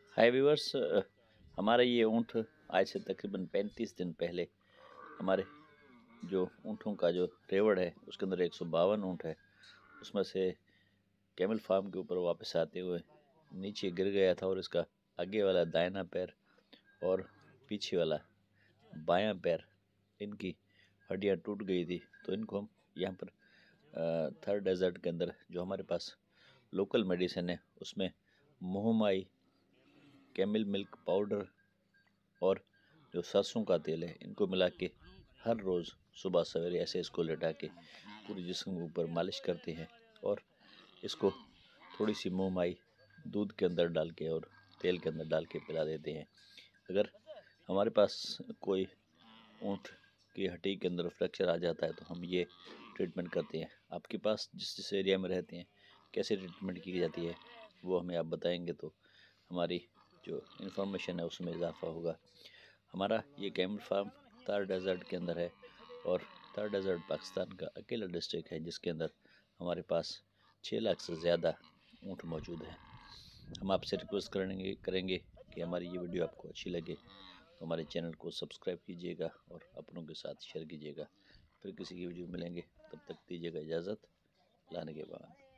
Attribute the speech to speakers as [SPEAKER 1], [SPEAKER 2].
[SPEAKER 1] हाय viewers, हमारा ये ऊँट आज से तकरीबन 35 दिन पहले हमारे जो ऊँटों का जो रेवड़ है उसके अंदर 152 ऊँट है, उसमें से कैमल फार्म के ऊपर वापस आते हुए नीचे गिर गया था और इसका आगे वाला दाहिना पैर और पीछे वाला बायां पैर, इनकी हड्डियां टूट गई थी। तो इनको हम यहाँ पर थर्ड डेजर्ट के अंदर जो हमारे पास लोकल मेडिसिन है उसमें मोहमाई, कैमल मिल्क पाउडर और जो सरसों का तेल है इनको मिला के हर रोज़ सुबह सवेरे ऐसे इसको लेटा के पूरे जिस्म के ऊपर मालिश करते हैं और इसको थोड़ी सी मोहमाई दूध के अंदर डाल के और तेल के अंदर डाल के पिला देते हैं। अगर हमारे पास कोई ऊँट की हड्डी के अंदर फ्रैक्चर आ जाता है तो हम ये ट्रीटमेंट करते हैं। आपके पास जिस एरिया में रहते हैं कैसे ट्रीटमेंट की जाती है वो हमें आप बताएंगे तो हमारी जो इन्फॉर्मेशन है उसमें इजाफा होगा। हमारा ये कैमल फार्म थार डेजर्ट के अंदर है और थार डेजर्ट पाकिस्तान का अकेला डिस्ट्रिक्ट है जिसके अंदर हमारे पास 6 लाख से ज़्यादा ऊँट मौजूद हैं। हम आपसे रिक्वेस्ट करेंगे कि हमारी ये वीडियो आपको अच्छी लगे तो हमारे चैनल को सब्सक्राइब कीजिएगा और अपनों के साथ शेयर कीजिएगा। फिर किसी की वीडियो मिलेंगे, तब तक दीजिएगा इजाज़त। लाने के बाद